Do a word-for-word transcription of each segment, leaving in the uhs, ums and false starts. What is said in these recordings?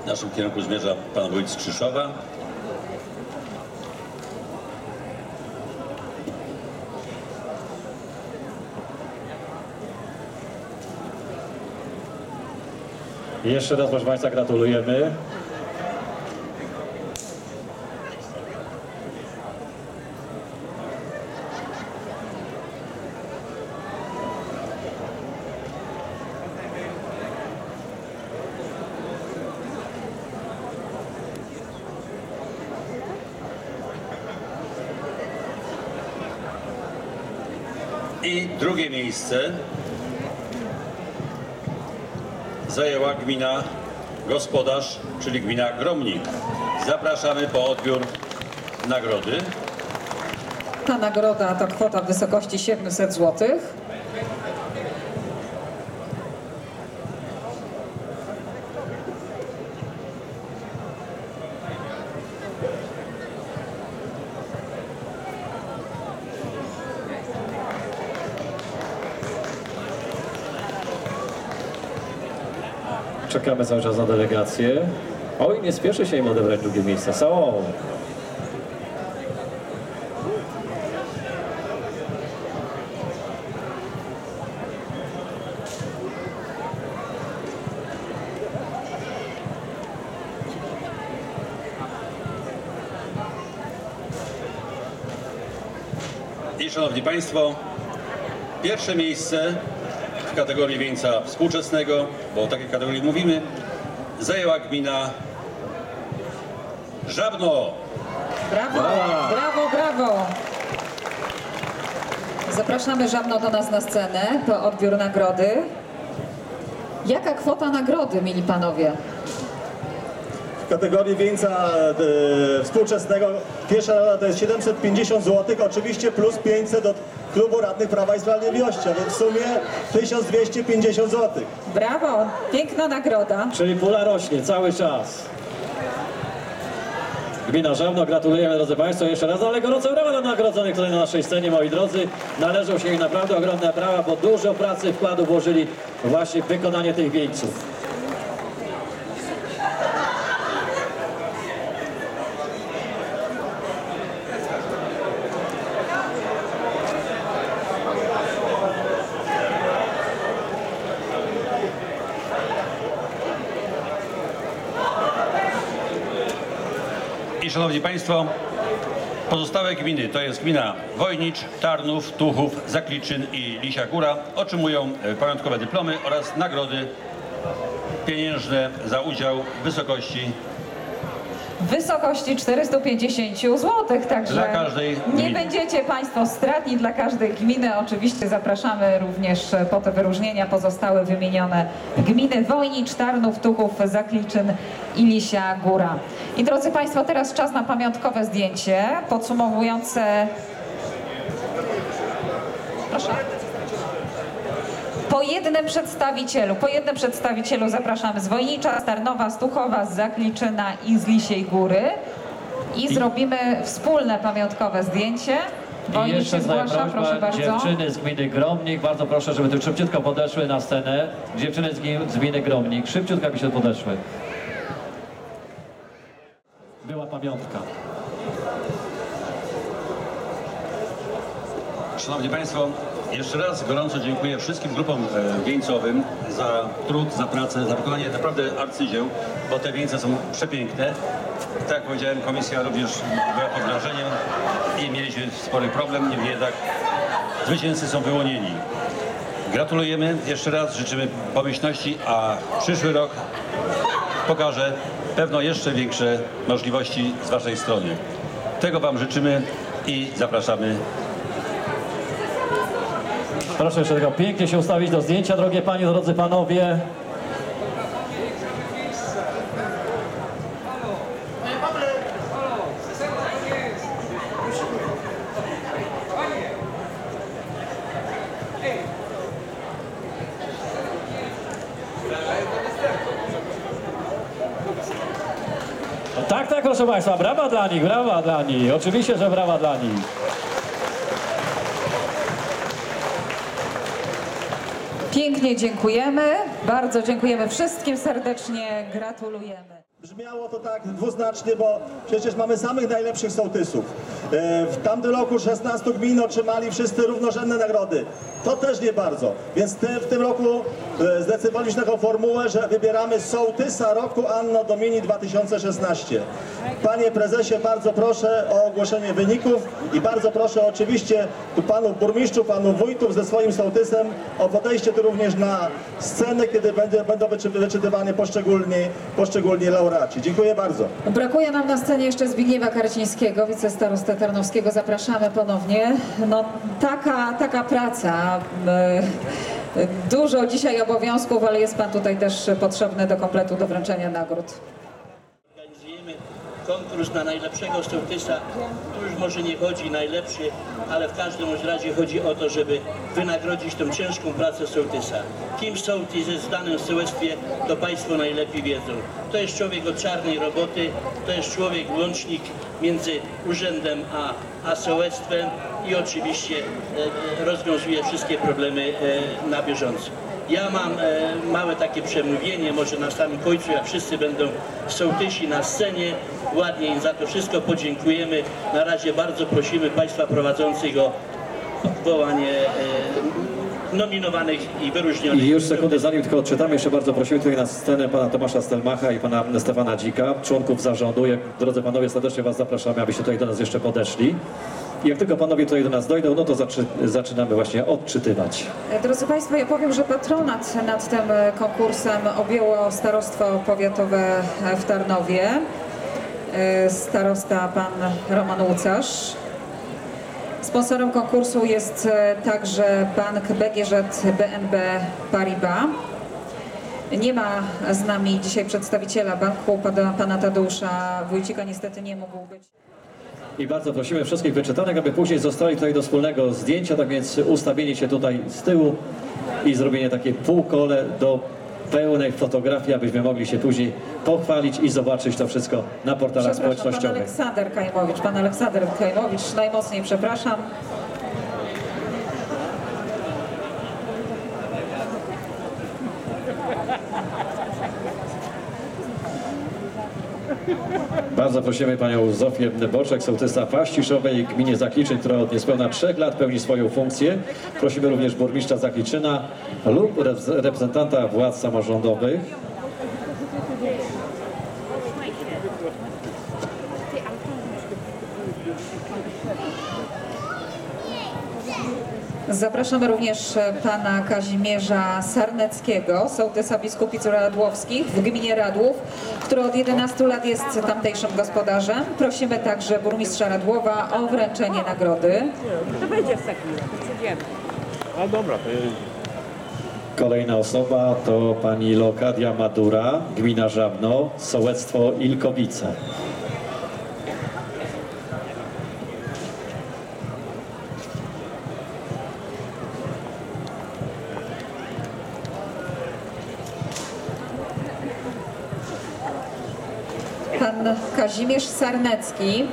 W naszym kierunku zmierza pan wójt z Krzyszowa. Jeszcze raz, proszę Państwa, gratulujemy. I drugie miejsce zajęła gmina Gospodarz, czyli gmina Gromnik. Zapraszamy po odbiór nagrody. Ta nagroda to kwota w wysokości siedemset złotych. Czekamy cały czas na delegację. Oj, nie spieszy się im odebrać drugie miejsce. Są! I szanowni państwo, pierwsze miejsce w kategorii wieńca współczesnego, bo o takiej kategorii mówimy, zajęła gmina Żabno. Brawo, brawo, brawo! Zapraszamy Żabno do nas na scenę po odbiór nagrody. Jaka kwota nagrody, mili panowie? W kategorii wieńca e, współczesnego pierwsza rada to jest siedemset pięćdziesiąt złotych, oczywiście plus pięćset od Klubu Radnych Prawa i Sprawiedliwości, a więc w sumie tysiąc dwieście pięćdziesiąt złotych. Brawo, piękna nagroda. Czyli pula rośnie cały czas. Gmina Żabno, gratulujemy, drodzy Państwo, jeszcze raz, ale gorące brawa dla nagrodzonych tutaj na naszej scenie, moi drodzy. Należą się im naprawdę ogromne brawa, bo dużo pracy, wkładu włożyli właśnie w wykonanie tych wieńców. I szanowni państwo, pozostałe gminy, to jest gmina Wojnicz, Tarnów, Tuchów, Zakliczyn i Lisia Góra, otrzymują pamiątkowe dyplomy oraz nagrody pieniężne za udział w wysokości W wysokości czterystu pięćdziesięciu złotych, także Dla każdej nie gminy. będziecie Państwo stratni dla każdej gminy. Oczywiście zapraszamy również po te wyróżnienia pozostałe wymienione gminy Wojnicz, Tarnów, Tuchów, Zakliczyn i Lisia Góra. I drodzy Państwo, teraz czas na pamiątkowe zdjęcie podsumowujące... Proszę. Po jednym przedstawicielu, po jednym przedstawicielu zapraszamy z Wojnicza, z Tarnowa, z Tuchowa, z Zakliczyna i z Lisiej Góry. I zrobimy wspólne pamiątkowe zdjęcie. I Wojnicz jeszcze się zgłasza, prośba, proszę bardzo. dziewczyny z gminy Gromnik, bardzo proszę, żeby tu szybciutko podeszły na scenę. Dziewczyny z gminy, z gminy Gromnik, szybciutko by się podeszły. Była pamiątka. Szanowni Państwo, jeszcze raz gorąco dziękuję wszystkim grupom e, wieńcowym za trud, za pracę, za wykonanie naprawdę arcydzieł, bo te wieńce są przepiękne. Tak jak powiedziałem, komisja również była pod wrażeniem i mieliśmy spory problem, niemniej jednak zwycięzcy są wyłonieni. Gratulujemy jeszcze raz, życzymy pomyślności, a przyszły rok pokaże pewno jeszcze większe możliwości z Waszej strony. Tego Wam życzymy i zapraszamy. Proszę jeszcze tego pięknie się ustawić do zdjęcia, drogie panie, drodzy panowie. Tak, tak, proszę Państwa, brawa dla nich, brawa dla nich. Oczywiście, że brawa dla nich. Pięknie dziękujemy, bardzo dziękujemy wszystkim serdecznie, gratulujemy. Brzmiało to tak dwuznacznie, bo przecież mamy samych najlepszych sołtysów. E, W tamtym roku szesnaście gmin otrzymali wszyscy równorzędne nagrody. To też nie bardzo. Więc te, w tym roku e, zdecydowaliśmy taką formułę, że wybieramy sołtysa roku Anno Domini dwa tysiące szesnaście. Panie prezesie, bardzo proszę o ogłoszenie wyników i bardzo proszę oczywiście tu panów burmistrzów, panów wójtów ze swoim sołtysem o podejście tu również na scenę, kiedy będzie, będą wyczy, wyczytywani poszczególni, poszczególni laureaci. Dziękuję bardzo. Brakuje nam na scenie jeszcze Zbigniewa Karcińskiego, wicestarostę tarnowskiego. Zapraszamy ponownie. No, taka, taka praca. y, Dużo dzisiaj obowiązków, ale jest Pan tutaj też potrzebny do kompletu, do wręczenia nagród. Organizujemy konkurs na najlepszego sołtysa. Tu już może nie chodzi najlepszy, ale w każdym razie chodzi o to, żeby wynagrodzić tą ciężką pracę sołtysa. Kim sołtys jest w danym sołectwie, to Państwo najlepiej wiedzą. To jest człowiek od czarnej roboty, to jest człowiek łącznik między urzędem a, a sołectwem i oczywiście e, rozwiązuje wszystkie problemy e, na bieżąco. Ja mam e, małe takie przemówienie, może na samym końcu, jak wszyscy będą sołtysi na scenie, ładnie im za to wszystko podziękujemy. Na razie bardzo prosimy Państwa prowadzących o odwołanie e, nominowanych i wyróżnionych. I już sekundę, zanim tylko odczytamy, jeszcze bardzo prosimy tutaj na scenę pana Tomasza Stelmacha i pana Stefana Dzika, członków zarządu. Jak, drodzy panowie, serdecznie was zapraszamy, abyście tutaj do nas jeszcze podeszli. I jak tylko panowie tutaj do nas dojdą, no to zaczy, zaczynamy właśnie odczytywać. Drodzy Państwo, ja powiem, że patronat nad tym konkursem objęło Starostwo Powiatowe w Tarnowie. Starosta pan Roman Łucarz. Sponsorem konkursu jest także bank B G Ż B N B Paribas. Nie ma z nami dzisiaj przedstawiciela banku, pana, pana Tadeusza Wójcika, niestety nie mógł być. I bardzo prosimy wszystkich wyczytanych, aby później zostali tutaj do wspólnego zdjęcia, tak więc ustawienie się tutaj z tyłu i zrobienie takiej półkole do pełnej fotografii, abyśmy mogli się później pochwalić i zobaczyć to wszystko na portalach Przepraszam, pan społecznościowych. Aleksander Kajmowicz, pan Aleksander Kajmowicz, najmocniej przepraszam. Bardzo prosimy panią Zofię Boczek, sołtysa Paściszowej, gminie Zakliczyn, która od niespełna trzech lat pełni swoją funkcję. Prosimy również burmistrza Zakliczyna lub reprezentanta władz samorządowych. Zapraszamy również pana Kazimierza Sarneckiego, sołtysa Biskupic Radłowskich w gminie Radłów, który od jedenastu lat jest tamtejszym gospodarzem. Prosimy także burmistrza Radłowa o wręczenie nagrody. To będzie w takim razie. A dobra, to jest... Kolejna osoba to pani Leokadia Madura, gmina Żabno, sołectwo Ilkowice. Pan Kazimierz Sarnecki.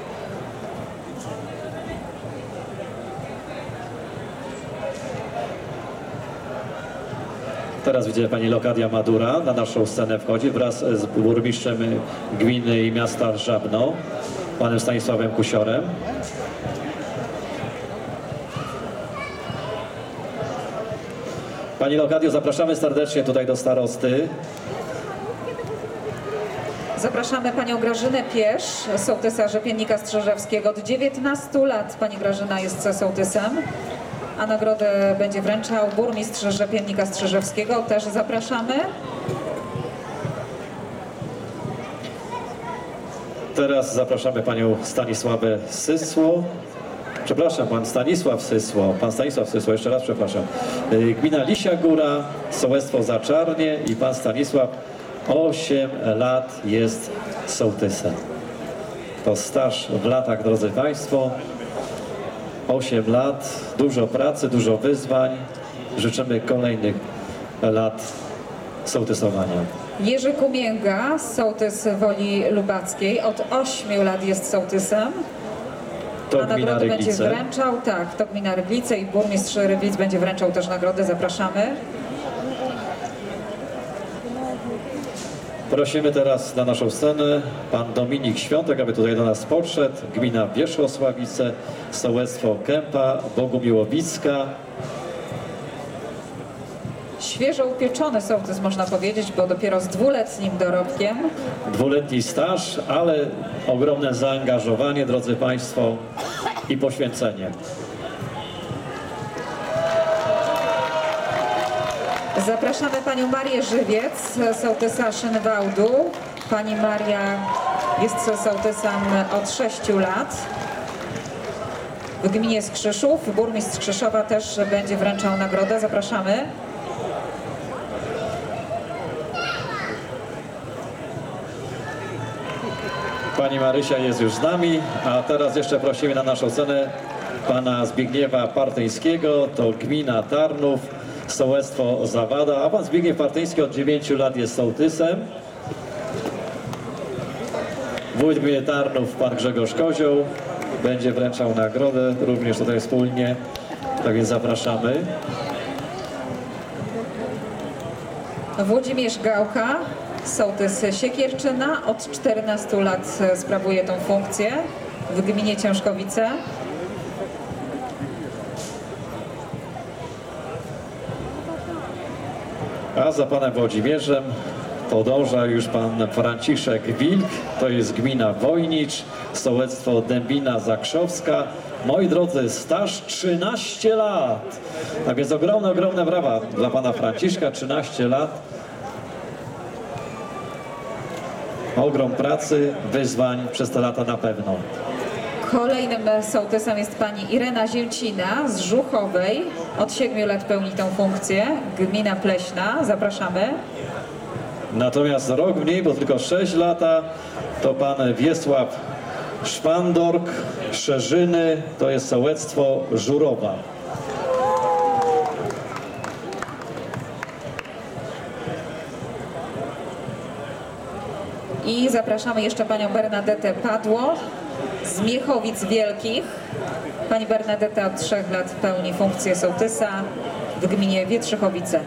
Teraz widzę pani Leokadia Madura na naszą scenę wchodzi wraz z burmistrzem gminy i miasta Żabno, panem Stanisławem Kusiorem. Pani Leokadio, zapraszamy serdecznie tutaj do starosty. Zapraszamy panią Grażynę Piesz, sołtysa Rzepiennika Strzeżewskiego. Od dziewiętnastu lat pani Grażyna jest sołtysem, a nagrodę będzie wręczał burmistrz Rzepiennika Strzeżewskiego. Też zapraszamy. Teraz zapraszamy panią Stanisławę Sysło. Przepraszam, pan Stanisław Sysło. Pan Stanisław Sysło, jeszcze raz przepraszam. Y, Gmina Lisia Góra, sołectwo Zaczarnie i pan Stanisław osiem lat jest sołtysem. To staż w latach, drodzy państwo. osiem lat, dużo pracy, dużo wyzwań. Życzymy kolejnych lat sołtysowania. Jerzy Kumięga, sołtys Woli Lubackiej. Od ośmiu lat jest sołtysem. To A gmina nagrodę będzie Ryglice. wręczał, tak, to gmina Ryglice i burmistrz Ryglic będzie wręczał też nagrodę. Zapraszamy. Prosimy teraz na naszą scenę pan Dominik Świątek, aby tutaj do nas podszedł. Gmina Wierzchosławice, sołectwo Kępa, Bogumiłowicka. Świeżo upieczony sołtys, można powiedzieć, bo dopiero z dwuletnim dorobkiem. Dwuletni staż, ale ogromne zaangażowanie, drodzy Państwo, i poświęcenie. Zapraszamy panią Marię Żywiec, sołtysa Szynwałdu. Pani Maria jest sołtysem od sześciu lat. W gminie Skrzyszów, burmistrz Krzyszowa też będzie wręczał nagrodę. Zapraszamy. Pani Marysia jest już z nami, a teraz jeszcze prosimy na naszą scenę pana Zbigniewa Partyńskiego, to gmina Tarnów, sołectwo Zawada, a pan Zbigniew Partyński od dziewięciu lat jest sołtysem. Wójt gminy Tarnów, pan Grzegorz Kozioł, będzie wręczał nagrodę, również tutaj wspólnie, tak więc zapraszamy. Włodzimierz Gałka, sołtys Siekierczyna, od czternastu lat sprawuje tą funkcję w gminie Ciężkowice. A za panem Włodzimierzem podąża już pan Franciszek Wilk, to jest gmina Wojnicz, sołectwo Dębina Zakrzowska. Moi drodzy, staż trzynaście lat. Tak więc ogromne, ogromne brawa dla pana Franciszka, trzynaście lat. Ogrom pracy, wyzwań przez te lata na pewno. Kolejnym sołtysem jest pani Irena Zielcina z Żuchowej. Od siedmiu lat pełni tę funkcję. Gmina Pleśna. Zapraszamy. Natomiast rok mniej, bo tylko sześć lata, to pan Wiesław Szwandork, Szerzyny, to jest sołectwo Żurowa. I zapraszamy jeszcze panią Bernadetę Padło z Miechowic Wielkich. Pani Bernadeta od trzech lat pełni funkcję sołtysa w gminie Wietrzychowice.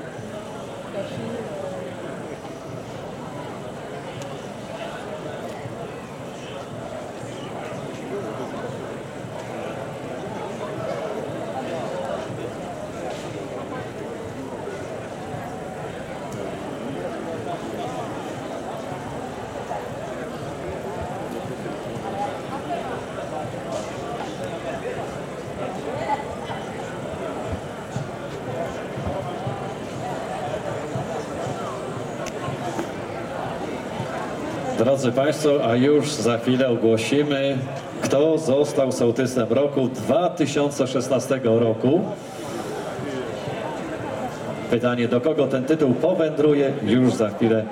Drodzy Państwo, a już za chwilę ogłosimy, kto został sołtysem roku dwa tysiące szesnastego roku. Pytanie, do kogo ten tytuł powędruje, już za chwilę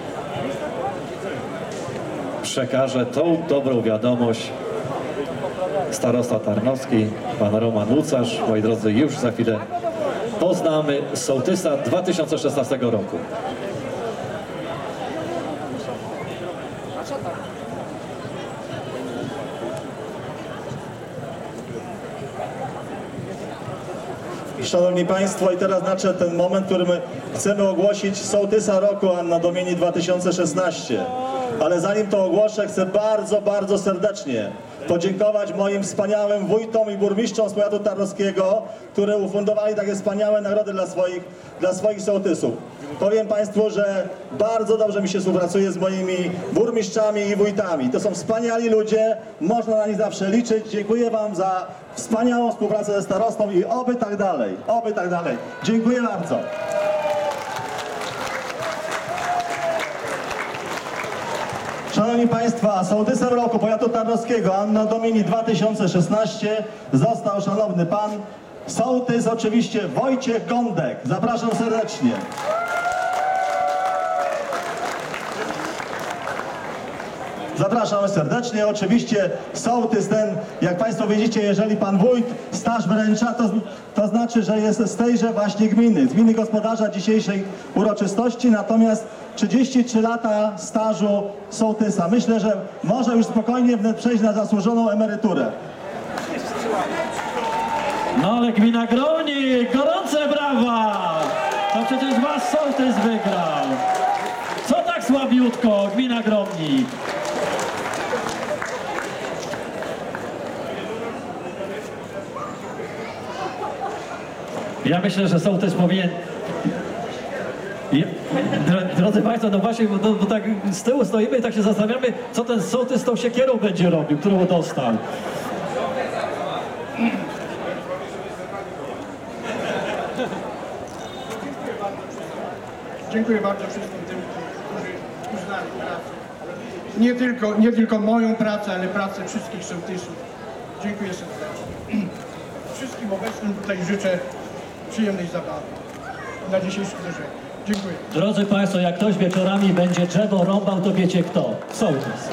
przekaże tą dobrą wiadomość starosta tarnowski, pan Roman Łucarz. Moi drodzy, już za chwilę poznamy sołtysa dwa tysiące szesnastego roku. Szanowni Państwo, i teraz nadszedł ten moment, w którym chcemy ogłosić sołtysa roku Anno Domini dwa tysiące szesnaście. Ale zanim to ogłoszę, chcę bardzo, bardzo serdecznie podziękować moim wspaniałym wójtom i burmistrzom z powiatu tarnowskiego, które ufundowali takie wspaniałe nagrody dla swoich, dla swoich sołtysów. Powiem Państwu, że bardzo dobrze mi się współpracuje z moimi burmistrzami i wójtami. To są wspaniali ludzie, można na nich zawsze liczyć. Dziękuję Wam za wspaniałą współpracę ze starostą i oby tak dalej, oby tak dalej. Dziękuję bardzo. Szanowni Państwo, sołtysem roku powiatu tarnowskiego Anno Domini dwa tysiące szesnaście został szanowny pan sołtys, oczywiście Wojciech Gądek. Zapraszam serdecznie. Zapraszam serdecznie. Oczywiście sołtys ten, jak Państwo widzicie, jeżeli pan wójt staż wręcza, to, to znaczy, że jest z tejże właśnie gminy, z gminy gospodarza dzisiejszej uroczystości, natomiast trzydzieści trzy lata stażu sołtysa. Myślę, że może już spokojnie wnet przejść na zasłużoną emeryturę. No ale gmina Groni, gorące brawa! To przecież wasz sołtys wygrał. Co tak słabi słabiutko, gmina Gromnik. Ja myślę, że sołtys powinien... Ja, dro- drodzy Państwo, no właśnie, bo, bo tak z tyłu stoimy i tak się zastanawiamy, co ten sołtys z tą siekierą będzie robił, którą dostał. Dziękuję bardzo wszystkim tym, którzy uznali pracę. Nie tylko, nie tylko moją pracę, ale pracę wszystkich sołtysów. Dziękuję serdecznie. Wszystkim obecnym tutaj życzę przyjemnej zabawy na dzisiejszym zdarzeniu. Dziękuję. Drodzy Państwo, jak ktoś wieczorami będzie drzewo rąbał, to wiecie kto? Sołtys.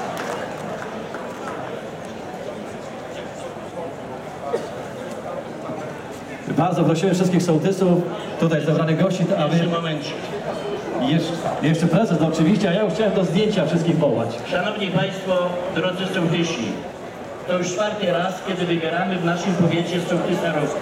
Bardzo prosimy wszystkich sołtysów, tutaj zebranych gości, aby... Jeszcze momencik. Jeszcze, jeszcze prezes, no oczywiście, a ja już chciałem do zdjęcia wszystkich wołać. Szanowni Państwo, drodzy sołtysi, to już czwarty raz, kiedy wybieramy w naszym powiecie sołtysa roku.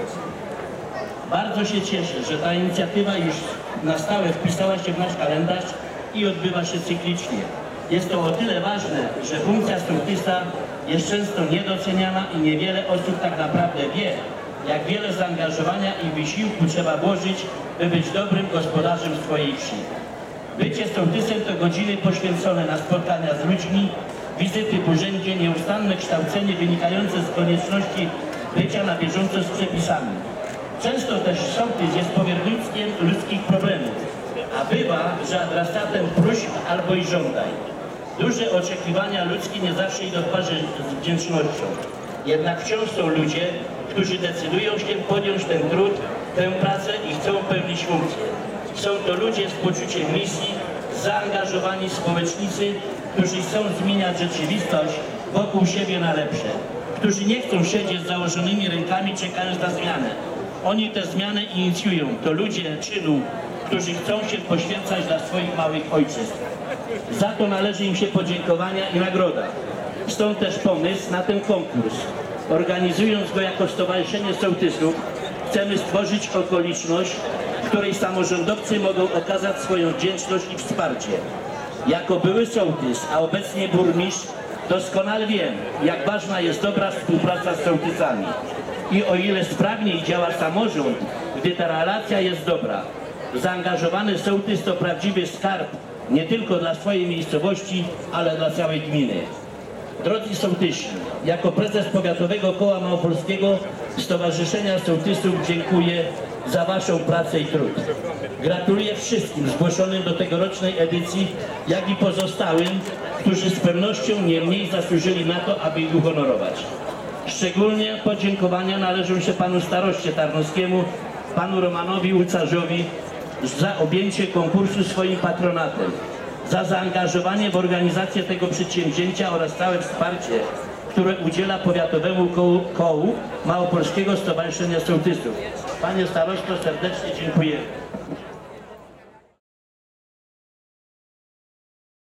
Bardzo się cieszę, że ta inicjatywa już na stałe wpisała się w nasz kalendarz i odbywa się cyklicznie. Jest to o tyle ważne, że funkcja sołtysa jest często niedoceniana i niewiele osób tak naprawdę wie, jak wiele zaangażowania i wysiłku trzeba włożyć, by być dobrym gospodarzem swojej wsi. Bycie sołtysem to godziny poświęcone na spotkania z ludźmi, wizyty w urzędzie, nieustanne kształcenie wynikające z konieczności bycia na bieżąco z przepisami. Często też sołtys jest powiernictwem ludzkich problemów, a bywa, że adresatem próśb albo i żądań. Duże oczekiwania ludzkie nie zawsze idą w parze z wdzięcznością. Jednak wciąż są ludzie, którzy decydują się podjąć ten trud, tę pracę i chcą pełnić funkcję. Są to ludzie z poczuciem misji, zaangażowani społecznicy, którzy chcą zmieniać rzeczywistość wokół siebie na lepsze, którzy nie chcą siedzieć z założonymi rękami czekając na zmianę. Oni tę zmianę inicjują. To ludzie czynu, którzy chcą się poświęcać dla swoich małych ojczyzn. Za to należy im się podziękowania i nagroda. Stąd też pomysł na ten konkurs. Organizując go jako Stowarzyszenie Sołtysów, chcemy stworzyć okoliczność, w której samorządowcy mogą okazać swoją wdzięczność i wsparcie. Jako były sołtys, a obecnie burmistrz, doskonale wiem, jak ważna jest dobra współpraca z sołtysami. I o ile sprawniej działa samorząd, gdy ta relacja jest dobra. Zaangażowany sołtys to prawdziwy skarb, nie tylko dla swojej miejscowości, ale dla całej gminy. Drodzy sołtysi, jako prezes Powiatowego Koła Małopolskiego Stowarzyszenia Sołtysów dziękuję za Waszą pracę i trud. Gratuluję wszystkim zgłoszonym do tegorocznej edycji, jak i pozostałym, którzy z pewnością nie mniej zasłużyli na to, aby ich uhonorować. Szczególnie podziękowania należą się panu staroście tarnowskiemu, panu Romanowi Łucarzowi za objęcie konkursu swoim patronatem, za zaangażowanie w organizację tego przedsięwzięcia oraz całe wsparcie, które udziela Powiatowemu Kołu, Kołu Małopolskiego Stowarzyszenia Sołtysów. Panie starosto, serdecznie dziękuję.